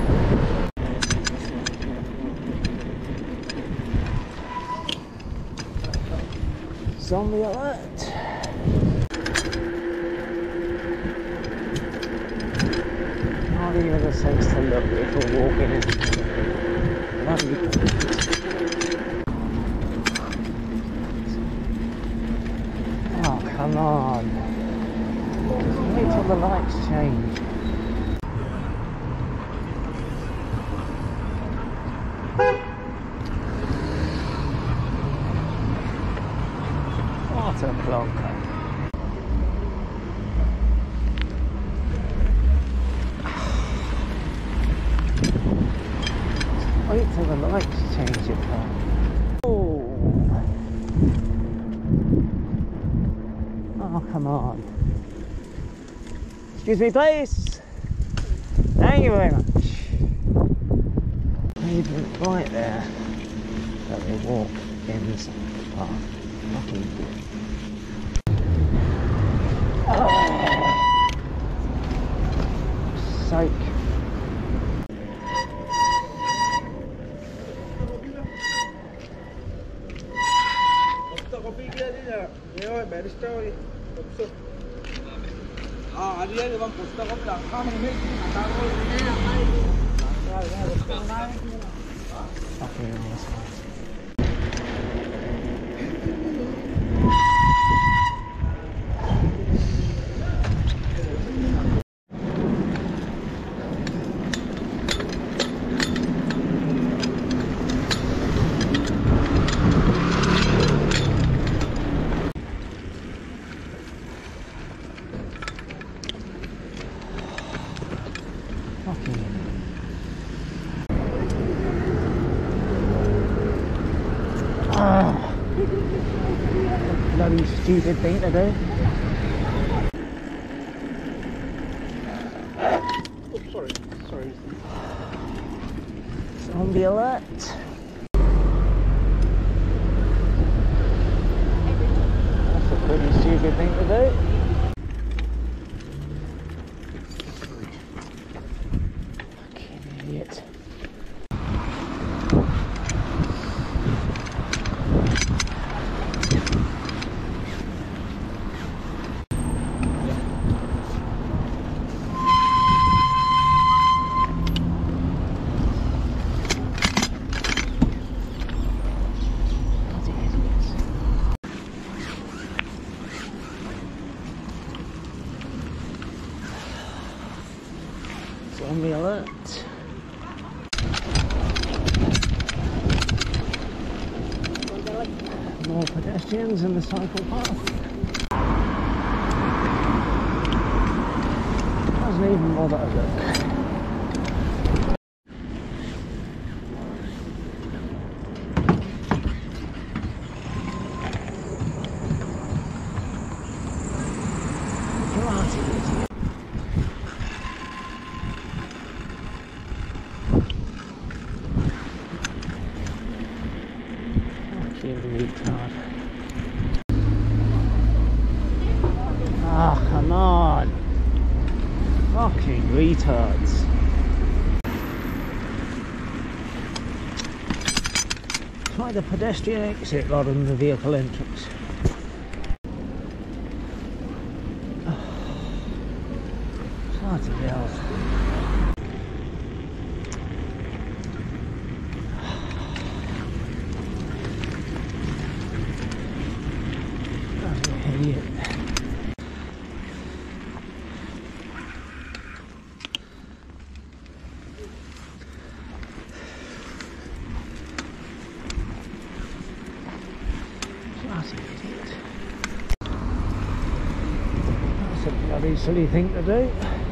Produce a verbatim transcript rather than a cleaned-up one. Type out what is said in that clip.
Zombie alert! Not even a sense to look if we're walking in. That'd be oh, come on. Wait till the lights change. What a plonker. Wait till the lights change it though. Oh. Oh, come on. Excuse me, please. Thank you very much. Pavement right there that we walk in this path. Fucking good. Oh. Sake. Fucking awesome. Oh, bloody stupid thing to do. Oh, sorry, sorry. Zombie alert. That's a pretty stupid thing to do. Fucking idiot. Zombie alert. More pedestrians in the cycle path. Doesn't even bother to look. Bloody idiot. Retard. Ah, oh, come on. Fucking retards. Try the pedestrian exit rather than the vehicle entrance. Oh, bloody hell. Idiot. That's a bloody silly thing to do.